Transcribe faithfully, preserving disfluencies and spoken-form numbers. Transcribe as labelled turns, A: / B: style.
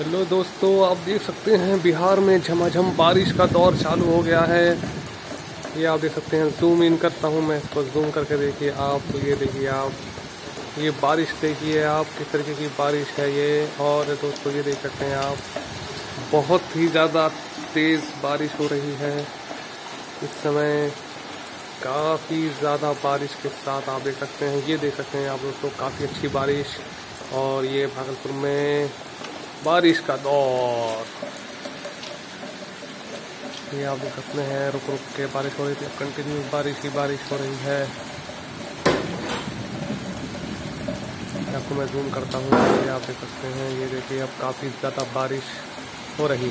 A: Hello दोस्तों, आप देख सकते हैं बिहार में झमाझम बारिश का दौर चालू हो गया है। ये आप देख सकते हैं, जूम इन करता हूँ मैं इसको, जूम करके देखिए आप। तो ये देखिए आप, ये बारिश देखिए आप, किस तरीके की बारिश है ये। और दोस्तों ये देख सकते हैं आप, बहुत ही ज़्यादा तेज़ बारिश हो रही है इस समय। काफ़ी ज़्यादा बारिश के साथ आप देख सकते हैं, ये देख सकते हैं आप दोस्तों, काफ़ी अच्छी बारिश। और ये भागलपुर में बारिश का दौर, ये आप देख सकते हैं, रुक रुक के बारिश हो रही थी, कंटिन्यू बारिश ही बारिश हो रही है। आपको मैं जूम करता हूँ, ये आप देख सकते हैं, ये देखिए अब काफ़ी ज़्यादा बारिश हो रही है।